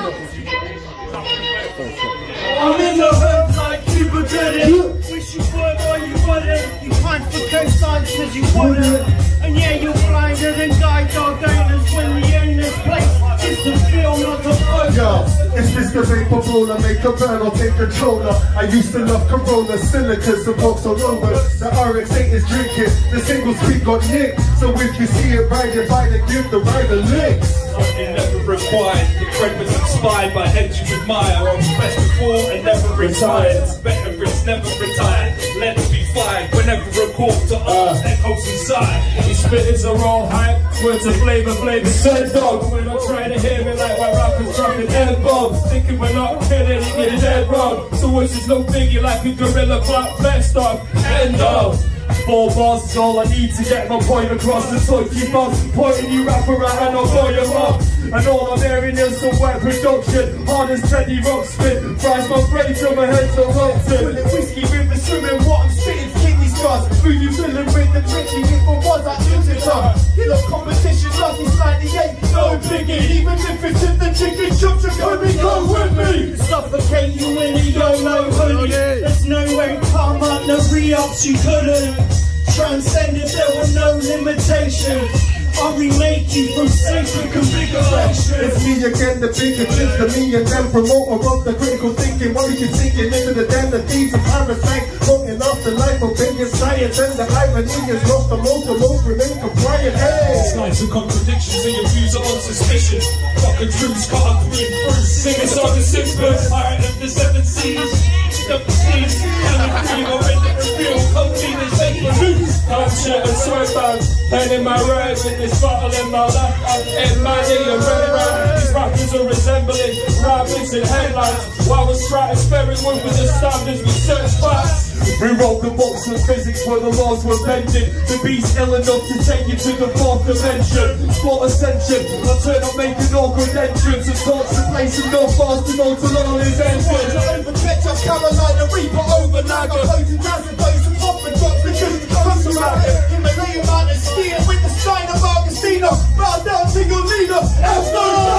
I'm in the hood like Cuba did it. Wish you would or you wouldn't. You hunt for cosigns cause you wouldn't. And yeah, you're blinder than guide dog owners when the owner's place is the feel, not the photo. Yo, it's just the vapor roller, make a burn or take controller. I used to love Corona, silicas and folks all over. The RX-8 is drinking, the single speed got nicked. So if you see it riding by, then give the rider licks. Something never required, the cred was inspired by heads you admire. I was best before and never retired. Veterans never retired, let's be fired. Whenever a call to arms, echoes inside. These spitters are all hype, words of flavor, said dog. And when I try to hear me like my rappers dropping air bombs, thinking we're not killing it, you're dead wrong. So it's just no biggie like a gorilla clap, best of, end of. 4 bars is all I need to get my point across. The touchy boss pointing you rapper at and I'll blow your mouth. And all I'm hearing is some wet production, hard as Teddy Rock spit. Fries my brain till my head's erupting. Pulling whiskey with the swimming, what I'm spitting kidney stars. Who you filling with the Richie? If I was at Newton, you look competition like it's 98. No biggie, even if it's in the chicken shop, you come and go with me. Suffocate you in a YOLO hoodie. There's no way come up, no re-ups, you couldn't. Transcend if there were no limitations. I'll remake you from sacred configuration. It's me again, the bigger things to me and them promoter of the critical thinking. While you can sinking into the den of thieves and parasites, floating off the life of being science. And the irony is lost the most remain compliant. Hey! Slides and contradictions and your views are on suspicion. Fucking truths cut up through and through. Singing song to 6 verse, higher than the 7 seas. The seas, and the cream are in the reveal. Cocaine is fake for news. I'm shit and swear band, pen in my right with this bottle in my left hand. In my knee and red round. These rappers are resembling rabbits in headlines. While we're stratospheric with the standards we search facts. We wrote the books of physics where the laws were bended. The beast ill enough to take you to the 4th dimension. Sport ascension, I turn up making awkward entrance and torch the place and no fast to know to all his entrance. Over Ketchup, Carolina, Reaper, over Naga. Posing down to those who pop and drop the truth to come to matter. Himalayan mountains, skiing with the Stein of Augustino. Bow down to your leader, F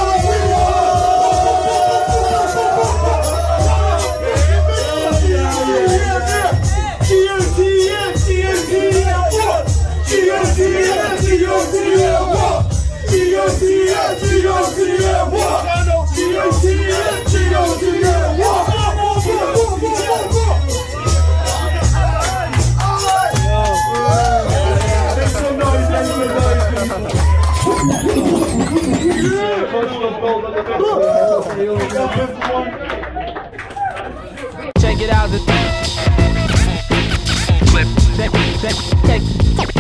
no Check it out.